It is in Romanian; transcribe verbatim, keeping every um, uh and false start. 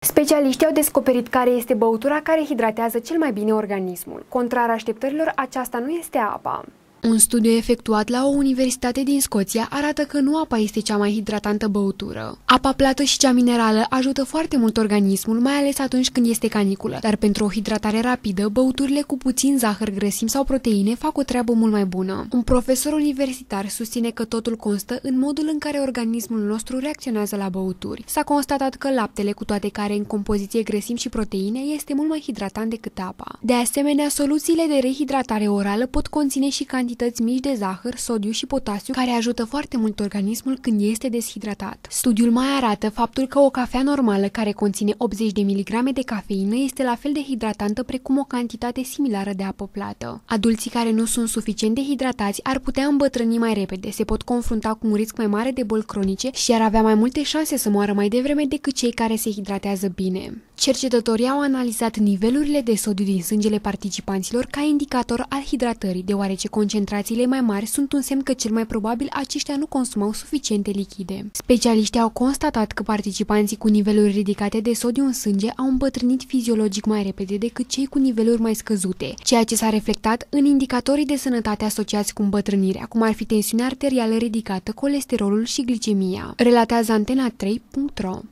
Specialiștii au descoperit care este băutura care hidratează cel mai bine organismul. Contrar așteptărilor, aceasta nu este apa. Un studiu efectuat la o universitate din Scoția arată că nu apa este cea mai hidratantă băutură. Apa plată și cea minerală ajută foarte mult organismul, mai ales atunci când este caniculă, dar pentru o hidratare rapidă, băuturile cu puțin zahăr, grăsimi sau proteine fac o treabă mult mai bună. Un profesor universitar susține că totul constă în modul în care organismul nostru reacționează la băuturi. S-a constatat că laptele, cu toate că are în compoziție grăsimi și proteine, este mult mai hidratant decât apa. De asemenea, soluțiile de rehidratare orală pot conține și cantități mici de zahăr, sodiu și potasiu, care ajută foarte mult organismul când este deshidratat. Studiul mai arată faptul că o cafea normală care conține optzeci de miligrame de cafeină este la fel de hidratantă precum o cantitate similară de apă plată. Adulții care nu sunt suficient de hidratați ar putea îmbătrâni mai repede, se pot confrunta cu un risc mai mare de boli cronice și ar avea mai multe șanse să moară mai devreme decât cei care se hidratează bine. Cercetătorii au analizat nivelurile de sodiu din sângele participanților ca indicator al hidratării, deoarece concentrațiile mai mari sunt un semn că cel mai probabil aceștia nu consumau suficiente lichide. Specialiștii au constatat că participanții cu niveluri ridicate de sodiu în sânge au îmbătrânit fiziologic mai repede decât cei cu niveluri mai scăzute, ceea ce s-a reflectat în indicatorii de sănătate asociați cu îmbătrânirea, cum ar fi tensiunea arterială ridicată, colesterolul și glicemia, relatează Antena trei punct ro.